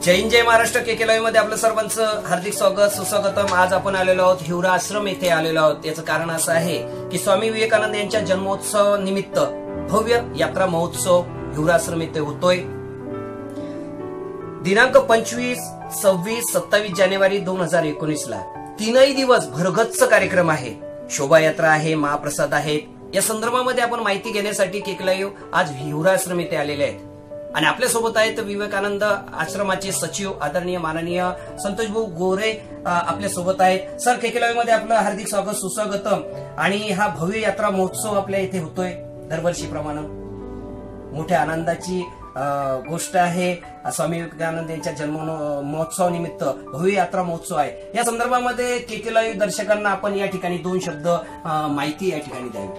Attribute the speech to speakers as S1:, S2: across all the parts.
S1: जय हिंद जय महाराष्ट्र के लाईव्ह मध्ये आपलं सर्वांचं हार्दिक स्वागत सुस्वागतम। आज आपण आलेलो आहोत हिवरा आश्रम येथे आलेलो आहोत। याचं कारण असं आहे की स्वामी विवेकानंद यांच्या जन्मोत्सव निमित्त भव्य यात्रा महोत्सव हिवरा आश्रम येथे होतोय। दिनांक 25, 26, 27 जानेवारी 2019 ला तीनही दिवस भरगच्च कार्यक्रम आहे। शोभायात्रा आहे, महाप्रसाद आहेत। या संदर्भामध्ये आपण माहिती घेण्यासाठी के लाईव्ह आज हिवरा आश्रम येथे आलेले आहेत आणि आपल्या सोबत आहेत विवेकानंद आश्रमाचे सचिव आदरणीय माननीय संतोष भाऊ गोरे आपल्या सोबत आहेत। सर, के लाईव्ह मध्ये आपलं हार्दिक स्वागत सुस्वागतम। आणि हा भव्य यात्रा महोत्सव आपल्या इथे होतोय दरवर्षीप्रमाणे। मोठ्या आनंदाची गोष्ट आहे। स्वामी विवेकानंद यांच्या जन्म महोत्सवानिमित्त भव्य यात्रा महोत्सव आहे। या संदर्भामध्ये के लाईव्ह दर्शकांना आपण या ठिकाणी 2 शब्द माहिती या ठिकाणी द्यावी।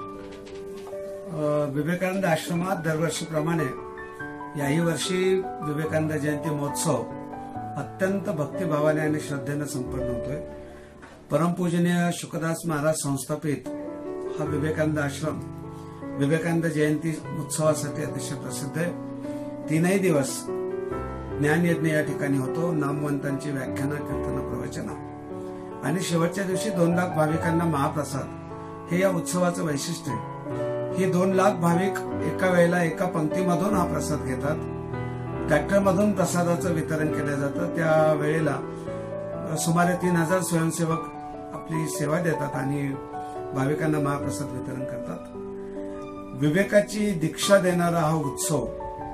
S2: विवेकानंद आश्रमात दरवर्षीप्रमाणे याही वर्षी विवेकानंद जयंती महोत्सव अत्यंत भक्तिभावाने आणि श्रद्धेने संपन्न होतोय। परमपूजनीय शुकदास महाराज संस्थापित हा विवेकानंद आश्रम विवेकानंद जयंती उत्सवासाठी अतिशय प्रसिद्ध आहे। 3ही दिवस ज्ञानयज्ञ या ठिकाणी होतो। नामवंतांची व्याख्यानं, कीर्तन, प्रवचनं आणि शेवटच्या दिवशी 2 लाख भाविकांना महाप्रसाद हे या उत्सवाचं वैशिष्ट्य आहे। ही 2 लाख भाविक एका वेळेला एका पंक्तीमधून हा प्रसाद घेतात। ट्रॅक्टरमधून प्रसादाचं वितरण केलं जातं। त्या वेळेला सुमारे 3000 स्वयंसेवक आपली सेवा देतात आणि भाविकांना महाप्रसाद वितरण करतात। विवेकाची दीक्षा देणारा हा उत्सव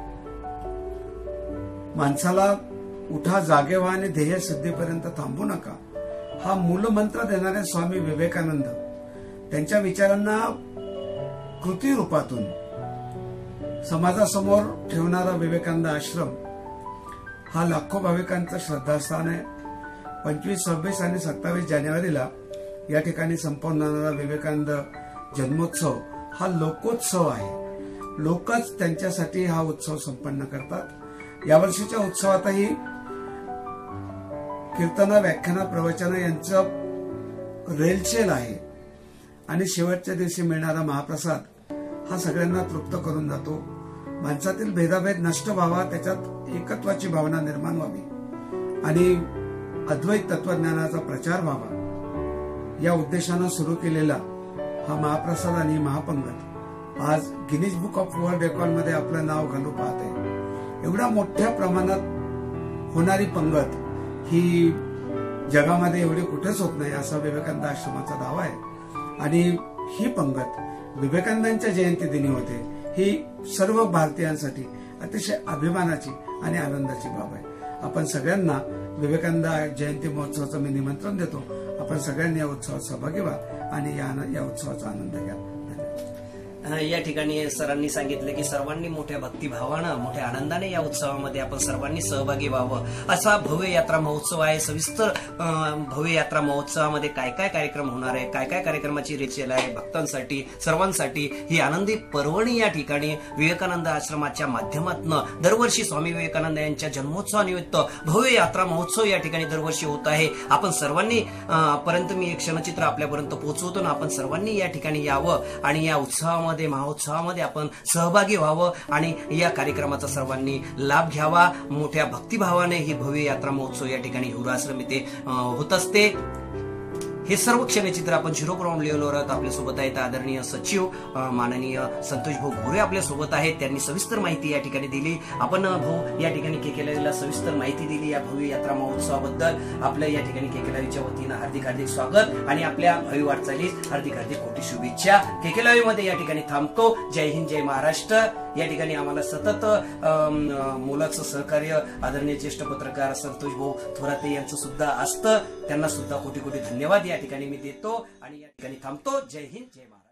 S2: माणसाला उठा, जागे व्हा आणि ध्येय सिद्धीपर्यंत थांबू नका हा मूलमंत्र देणारे स्वामी विवेकानंद त्यांच्या विचारांना कृती रूपातून समाजासमोर ठेवणारा विवेकानंद आश्रम हा लाखो भाविकांचं श्रद्धास्थान आहे। 25, 26 आणि 27 जानेवारीला या ठिकाणी संपन्न होणारा विवेकानंद जन्मोत्सव हा लोकोत्सव आहे। लोकच त्यांच्यासाठी हा उत्सव संपन्न करतात। यावर्षीच्या उत्सवातही कीर्तन, व्याख्यान, प्रवचन यांचं रेलचेल आहे आणि शेवटच्या दिवशी मिळणारा महाप्रसाद हा सगळ्यांना तृप्त करून जातो। माणसातील भेदाभेद नष्ट व्हावा, त्याच्यात एकत्वाची भावना निर्माण व्हावी आणि अद्वैत तत्वज्ञानाचा प्रचार व्हावा या उद्देशानं सुरू केलेला हा महाप्रसाद आणि महापंगत आज गिनीज बुक ऑफ वर्ल्ड रेकॉर्डमध्ये आपलं नाव घालू पाहते। एवढ्या मोठ्या प्रमाणात होणारी पंगत ही जगामध्ये एवढी कुठेच होत नाही असा विवेकानंद आश्रमाचा दावा आहे आणि ही पंगत विवेकानंदांच्या जयंती दिनी होते। ही सर्व भारतीयांसाठी अतिशय अभिमानाची आणि आनंदाची बाब आहे। आपण सगळ्यांना विवेकानंद जयंती महोत्सवाचं मी निमंत्रण देतो। आपण सगळ्यांनी या उत्सवात सहभागी व्हा आणि या उत्सवाचा आनंद घ्या।
S1: या ठिकाणी सरांनी सांगितलं की सर्वांनी मोठ्या भक्तिभावानं, मोठ्या आनंदाने या उत्सवामध्ये आपण सर्वांनी सहभागी व्हावं। असा भव्य यात्रा महोत्सव आहे। सविस्तर भव्य यात्रा महोत्सवामध्ये काय काय कार्यक्रम होणार आहे, काय काय कार्यक्रमाची रेचेल आहे भक्तांसाठी, सर्वांसाठी ही आनंदी पर्वणी या ठिकाणी विवेकानंद आश्रमाच्या माध्यमातून दरवर्षी स्वामी विवेकानंद यांच्या जन्मोत्सवानिमित्त भव्य यात्रा महोत्सव या ठिकाणी दरवर्षी होत आहे। आपण सर्वांनी पर्यंत मी एक क्षणचित्र आपल्यापर्यंत पोहोचवतो ना, आपण सर्वांनी या ठिकाणी यावं आणि या उत्सवामध्ये महोत्सवामध्ये आपण सहभागी व्हावं आणि या कार्यक्रमाचा सर्वांनी लाभ घ्यावा। मोठ्या भक्तिभावाने ही भव्य यात्रा महोत्सव या ठिकाणी हिवरा आश्रम येथे होत असते। हे सर्व क्षणचित्र आपण 0 ग्राउंड लेवलवर आपल्यासोबत आहेत आदरणीय सचिव माननीय संतोष भाऊ गोरे आपल्यासोबत आहेत। त्यांनी सविस्तर माहिती या ठिकाणी दिली। आपण भाऊ या ठिकाणी के लाईव्हला सविस्तर माहिती दिली या भव्य यात्रा महोत्सवाबद्दल। आपल्या या ठिकाणी के लाईव्हच्या वतीनं हार्दिक हार्दिक स्वागत आणि आपल्या भावी वाटचालीस हार्दिक हार्दिक कोटी शुभेच्छा। के लाईव्ह मध्ये या ठिकाणी थांबतो। जय हिंद जय महाराष्ट्र। या ठिकाणी आम्हाला सतत मोलाचं सहकार्य आदरणीय ज्येष्ठ पत्रकार संतोष भाऊ थोराते यांचं सुद्धा असतं। त्यांना सुद्धा कोटी कोटी धन्यवाद या ठिकाणी मी देतो आणि या ठिकाणी थांबतो। जय हिंद जय महाराष्ट्र।